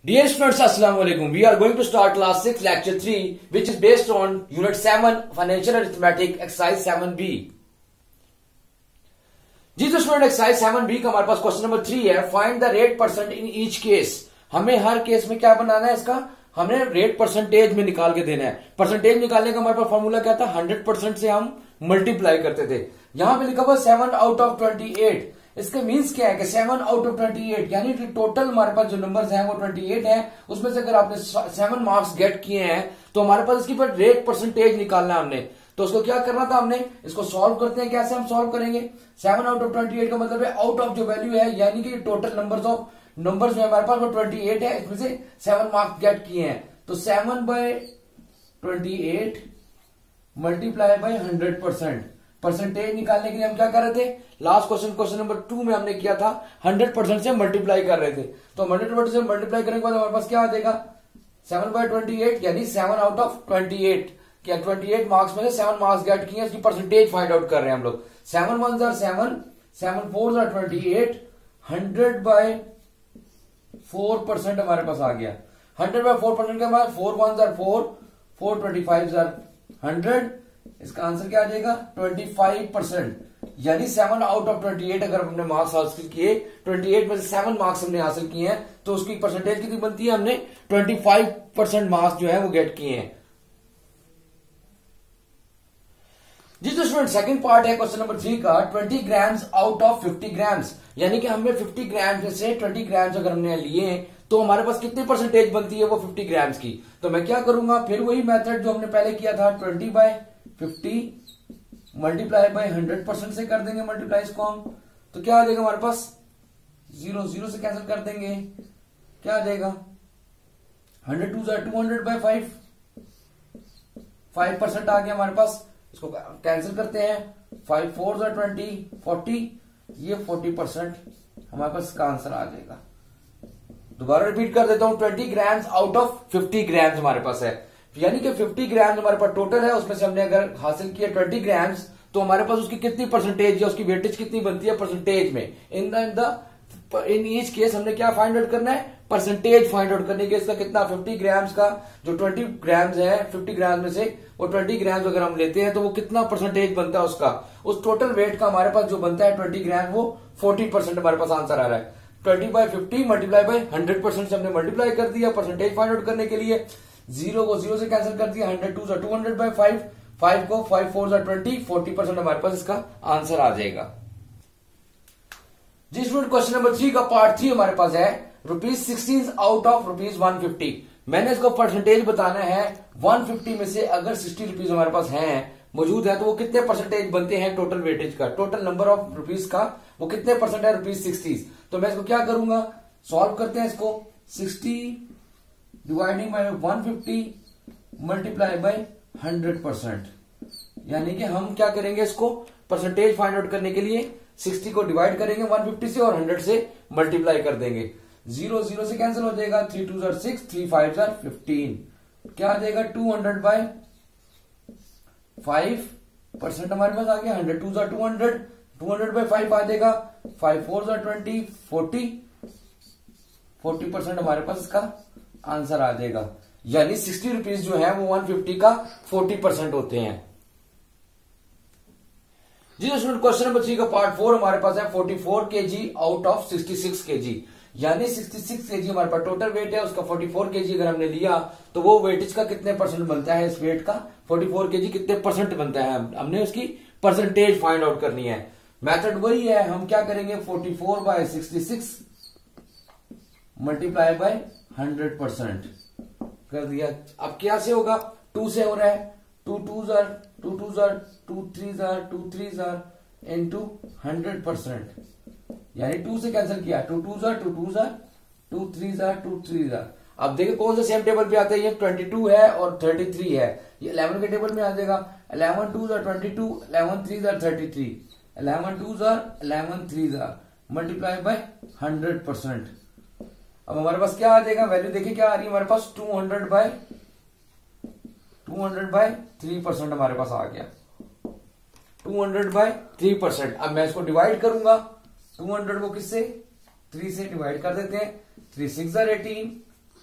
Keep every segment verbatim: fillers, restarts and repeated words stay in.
Dear students, Assalamu alaikum. We are going to start class six, lecture three, which is based on unit seven, financial arithmetic, exercise seven B. जी तो student exercise seven B का हमारे पास question number three है. Find the rate percent in each case. हमें हर case में क्या बनाना है, इसका हमने रेट परसेंटेज में निकाल के देना है. परसेंटेज निकालने का हमारे पास फॉर्मूला क्या था, हंड्रेड परसेंट से हम मल्टीप्लाई करते थे. यहां पे लिखा हुआ seven out of twenty eight. इसके मीन्स क्या है कि seven out of twenty eight यानी कि टोटल हमारे पास जो नंबर्स हैं वो ट्वेंटी एट है. उसमें से अगर आपने सेवन मार्क्स गेट किए हैं तो हमारे पास इसकी पर रेट परसेंटेज निकालना है हमने. तो उसको क्या करना था हमने, इसको सॉल्व करते हैं. कैसे हम सॉल्व करेंगे, seven out of twenty eight का मतलब है आउट ऑफ जो वैल्यू है यानी कि टोटल नंबर्स ऑफ नंबर्स में हमारे पास वो ट्वेंटी एट है, इसमें से सेवन मार्क्स गेट किए हैं. तो seven by twenty eight multiply by hundred percent. Percentage निकालने के लिए हम क्या कर रहे थे, last question question number two में हमने किया था हंड्रेड परसेंट से मल्टीप्लाई कर रहे थे. तो हंड्रेड परसेंट से मल्टीप्लाई करने के बाद हमारे पास क्या आ जाएगा, सेवन बाय ट्वेंटी एट यानी seven out of twenty eight. क्या ट्वेंटी एट मार्क्स में से सेवन मार्क्स गेट किए, उसकी परसेंटेज फाइंड आउट कर रहे हैं हम लोग. सेवन वन जार सेवन, सेवन फोर जार twenty eight, hundred by four percent हमारे पास आ गया. हंड्रेड बाय फोर परसेंट के बाद फोर वन जार फोर, फोर ट्वेंटी फाइव जार हंड्रेड. इसका आंसर क्या आ जाएगा, ट्वेंटी फाइव परसेंट. यानी seven out of twenty eight अगर हमने मार्क्स हासिल किए, ट्वेंटी एट में से सेवन मार्क्स हमने हासिल किए हैं तो उसकी परसेंटेज कितनी बनती है, हमने ट्वेंटी फाइव परसेंट मार्क्स जो है वो गेट किए हैं. जी तो स्टूडेंट सेकंड पार्ट है क्वेश्चन नंबर थ्री का, twenty grams out of fifty grams. यानी कि हमने फिफ्टी ग्राम्स में से ट्वेंटी ग्राम्स अगर हमने लिए तो हमारे पास कितनी परसेंटेज बनती है वो फिफ्टी ग्राम्स की. तो मैं क्या करूंगा, फिर वही मेथड जो हमने पहले किया था, twenty by fifty multiply by hundred percent से कर देंगे मल्टीप्लाई इसको हम. तो क्या आ जाएगा हमारे पास, जीरो जीरो से कैंसिल कर देंगे, क्या आ जाएगा, hundred two two hundred by five, five percent आ गया हमारे पास. इसको कैंसिल करते हैं, फाइव फोर जार ट्वेंटी, फोर्टी, ये फोर्टी परसेंट हमारे पास इसका आंसर आ जाएगा. दोबारा रिपीट कर देता हूं, twenty grams out of fifty grams हमारे पास है. यानी कि फिफ्टी ग्राम्स हमारे पास टोटल है, उसमें से हमने अगर हासिल किया ट्वेंटी ग्राम्स तो हमारे पास उसकी कितनी परसेंटेज है, उसकी वेटेज कितनी बनती है परसेंटेज में. In the in each case हमने क्या फाइंड आउट करना है, परसेंटेज फाइंड आउट करने के. इसका कितना, फिफ्टी ग्राम्स का जो ट्वेंटी ग्राम्स है, फिफ्टी ग्राम्स में से वो ट्वेंटी ग्राम्स अगर हम लेते हैं तो वो कितना परसेंटेज बनता है उसका, उस टोटल वेट का हमारे पास जो बनता है ट्वेंटी ग्राम वो फोर्टी परसेंट हमारे पास आंसर आ रहा है. Twenty by fifty multiply by hundred percent से हमने मल्टीप्लाई कर दिया परसेंटेज फाइंड आउट करने के लिए. जीरो को जीरो से कैंसिल कर दिया, hundred two two hundred by five, five को five four twenty, forty percent हमारे पास इसका आंसर आ जाएगा. जी स्टूडेंट क्वेश्चन नंबर थ्री का पार्ट थ्री हमारे पास है, rupees sixteen out of rupees one fifty. मैंने इसको परसेंटेज बताना है, वन फिफ्टी में से अगर सिक्सटी रुपीज हमारे पास हैं मौजूद है तो वो कितने परसेंटेज बनते हैं टोटल वेटेज का, टोटल नंबर ऑफ रुपीज का वो कितने परसेंट है रुपीज सिक्सटी. तो मैं इसको क्या करूंगा, सॉल्व करते हैं इसको. Sixty dividing by one fifty multiply by hundred percent. यानी कि हम क्या करेंगे, इसको परसेंटेज फाइंड आउट करने के लिए सिक्सटी को डिवाइड करेंगे वन फिफ्टी से और हंड्रेड से मल्टीप्लाई कर देंगे. जीरो जीरो से कैंसिल हो जाएगा, थ्री टू जार सिक्स, थ्री फाइव जार फिफ्टीन. क्या आ जाएगा, two hundred by five percent हमारे पास आ गया. हंड्रेड टू जार two hundred, two hundred by five आ जाएगा, फाइव फोर जार ट्वेंटी, फोर्टी, फोर्टी परसेंट हमारे पास इसका आंसर आ जाएगा. यानी सिक्सटी रुपीज जो है वो वन फिफ्टी का फोर्टी परसेंट होते हैं. जी स्टूडेंट क्वेश्चन नंबर थ्री का पार्ट फोर हमारे पास है, forty four KG out of sixty six KG. यानी सिक्सटी सिक्स केजी हमारे पास टोटल वेट है, उसका फोर्टी फोर केजी अगर हमने लिया तो वो वेटेज का कितने परसेंट बनता है, इस वेट का फोर्टी फोर केजी कितने परसेंट बनता है, हमने उसकी परसेंटेज फाइंड आउट करनी है. मेथड वही है, हम क्या करेंगे, forty four by sixty six multiply by hundred percent कर दिया. अब क्या से होगा, टू से हो रहा है, टू टू जार टू टू जार टू थ्री जार टू थ्री जार इंटू हंड्रेड परसेंट. यानी टू से कैंसिल किया, टू टू जार टू टू जार टू थ्री जार टू थ्री जार. अब देखिए कौन से सेम टेबल पे आते हैं, ये ट्वेंटी टू है और थर्टी थ्री है, ये इलेवन के टेबल में आ जाएगा. इलेवन टू जार ट्वेंटी टू, इलेवन थ्री जार थर्टी थ्री, इलेवन टू जार इलेवन थ्री जार मल्टीप्लाई बाय हंड्रेड परसेंट. अब हमारे पास क्या आ जाएगा, वैल्यू देखिए क्या आ रही है हमारे पास, two hundred by two hundred by three percent हमारे पास आ गया, two hundred by three percent. अब मैं इसको डिवाइड करूंगा, टू हंड्रेड को किससे, थ्री से डिवाइड कर देते हैं, थ्री सिक्स जार eighteen,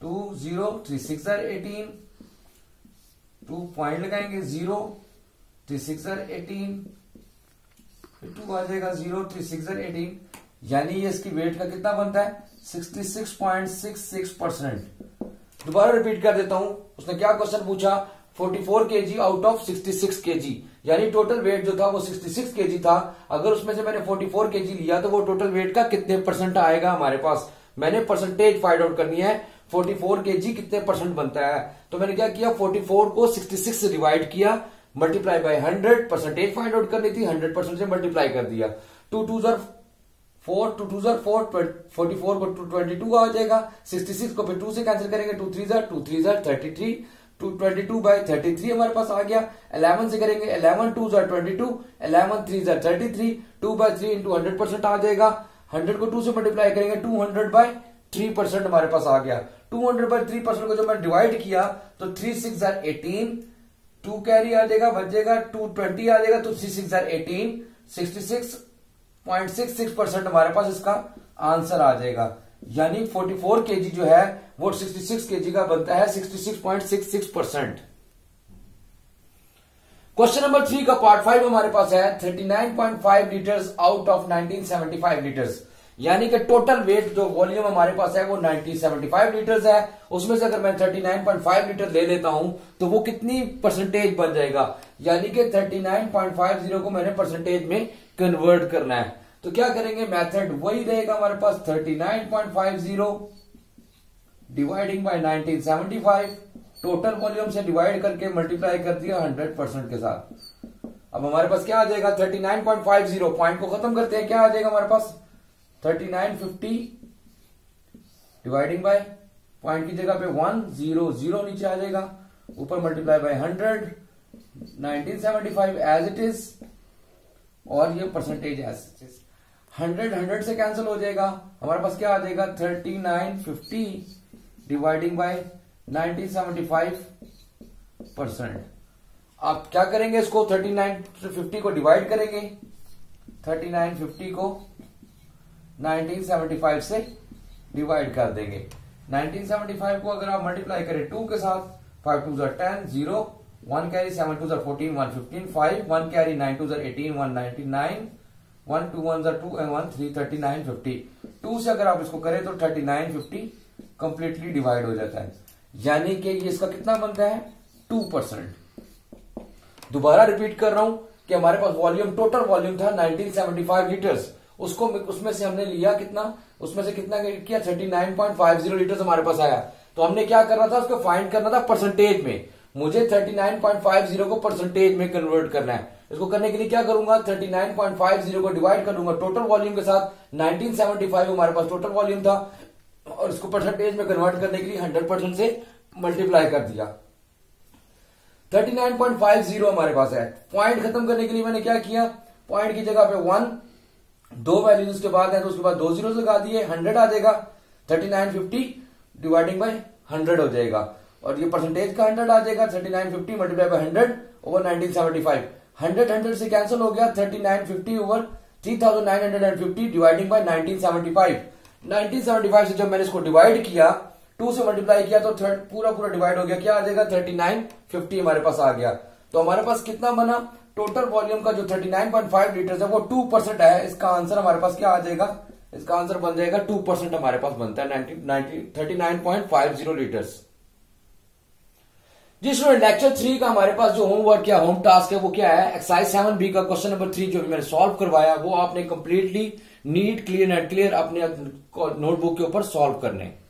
two zero three six are eighteen, two point लगाएंगे zero three six are eighteen, फिर टू आ जाएगा zero three six are eighteen, यानी ये इसकी वेट का कितना बनता है sixty six point six six percent. दोबारा रिपीट कर देता हूं, उसने क्या क्वेश्चन पूछा, forty four KG out of sixty six KG, यानी टोटल वेट जो था वो सिक्सटी सिक्स केजी था। अगर उसमें से मैंने फोर्टी फोर केजी लिया तो वो टोटल वेट का कितने परसेंट आएगा हमारे पास। मैंने परसेंटेज फाइंड आउट करनी है, फोर्टी फोर केजी कितने परसेंट बनता है। तो मैंने क्या किया, फोर्टी फोर को सिक्सटी सिक्स से डिवाइड किया, multiply by hundred, percentage find out करनी थी, हंड्रेड परसेंट से मल्टीप्लाई कर दिया। टू टू जर फोर, टू टू जर फोर, फोर्टी फोर को टू ट्वेंटी टू आ जाएगा, सिक्सटी सिक्स को फिर टू से कैंसिल करेंगे, टू थ्री जर टू थ्री जर thirty three, to twenty two by thirty three हमारे पास आ गया। इलेवन से करेंगे, इलेवन टू जर ट्वेंटी टू, इलेवन थ्री जर thirty three, two by three into hundred percent आ जाएगा। हंड्रेड को टू से मल्टीप्लाई करेंगे, two hundred by three percent हमारे पास आ गया। Two hundred by three percent को जब मैं डिवाइड किया तो थ्री सिक्स जर एटीन, टू कैरी आ जाएगा, बचेगा टू ट्वेंटी आ जाएगा, तो थ्री सिक्स जर eighteen, sixty six point six six percent हमारे पास इसका आंसर आ जाएगा। यानी फोर्टी फोर केजी जो है वो सिक्सटी सिक्स केजी का बनता है sixty six point six six percent. Question number three का पार्ट फाइव हमारे पास है, thirty nine point five litres out of nineteen seventy five litres, यानी कि टोटल वेट जो वॉल्यूम हमारे पास है वो नाइनटीन सेवेंटी फाइव लीटर्स है। उसमें से अगर मैं thirty nine point five litre ले लेता हूं तो वो कितनी परसेंटेज बन जाएगा, यानी कि thirty nine point five zero को मैंने परसेंटेज में कन्वर्ट करना है। तो क्या करेंगे, मेथड वही रहेगा हमारे पास, thirty nine point five zero dividing by nineteen seventy five, total volume से डिवाइड करके मल्टीप्लाई कर दिया हंड्रेड परसेंट के साथ। अब हमारे पास क्या आ जाएगा, thirty nine point five zero, point को खत्म करते हैं, क्या आ जाएगा हमारे पास thirty nine fifty dividing by point की जगह पे वन जीरो जीरो नीचे आ जाएगा, ऊपर multiply by hundred, nineteen seventy five as it is, और ये percentage as it is. Hundred hundred से कैंसिल हो जाएगा, हमारे पास क्या आ जाएगा thirty nine fifty dividing by nineteen seventy five percent. आप क्या करेंगे, इसको थर्टी नाइन फिफ्टी को डिवाइड करेंगे, थर्टी नाइन फिफ्टी को नाइनटीन सेवेंटी फाइव से डिवाइड कर देंगे। नाइनटीन सेवेंटी फाइव को अगर आप मल्टीप्लाई करें टू के साथ, फाइव टू जर ten, zero, one carry, seven two जर fourteen, one fifteen, five, one carry, nine two जर eighteen, one ninety nine, one two one जर two and one three, thirty nine fifty. Two से अगर आप इसको करें तो thirty nine fifty completely divide हो जाता है, यानी कि ये इसका कितना बनता है टू परसेंट। दोबारा रिपीट कर रहा हूं कि हमारे पास वॉल्यूम, टोटल वॉल्यूम था नाइनटीन सेवेंटी फाइव लीटर्स, उसको उसमें से हमने लिया कितना, उसमें से कितना किया thirty nine point five zero litres हमारे पास आया। तो हमने क्या करना था, उसको फाइंड करना था परसेंटेज में। मुझे thirty nine point five zero को परसेंटेज में कन्वर्ट करना है। इसको करने के लिए क्या करूंगा, thirty nine point five zero को डिवाइड कर दूंगा टोटल वॉल्यूम के साथ। नाइनटीन सेवेंटी फाइव हमारे पास टोटल वॉल्यूम था और इसको परसेंटेज में कन्वर्ट करने के लिए हंड्रेड परसेंट से मल्टीप्लाई कर दिया। Thirty nine point five zero हमारे पास है। पॉइंट खत्म करने के लिए मैंने क्या किया, पॉइंट की जगह पे वन, दो वैल्यूज के बाद है तो उसके बाद दो जीरो लगा दिए, हंड्रेड आ जाएगा, thirty nine fifty dividing by hundred हो जाएगा और ये परसेंटेज का हंड्रेड आ जाएगा। Thirty nine fifty multiply by hundred over nineteen seventy five, hundred hundred से कैंसिल हो गया, thirty nine fifty over three thousand nine hundred fifty dividing by nineteen seventy five. Nineteen seventy five से जब मैंने इसको divide किया, to से multiply किया तो थर्ड पूरा पूरा डिवाइड हो गया, क्या आ जाएगा थर्टी नाइन फिफ्टी हमारे पास आ गया। तो हमारे पास कितना बना, टोटल वॉल्यूम का जो thirty nine point five litre है वो टू परसेंट है। इसका आंसर हमारे पास क्या आ जाएगा, इसका आंसर बन जाएगा टू परसेंट हमारे पास बनता है thirty nine point five zero litres. जी स्टूडेंट, लेक्चर थ्री का हमारे पास जो होमवर्क या होम टास्क है वो क्या है, एक्सरसाइज सेवन बी का क्वेश्चन नंबर थ्री जो भी मैंने सॉल्व करवाया वो आपने completely neat, clear and clear अपने नोटबुक के ऊपर सॉल्व करने।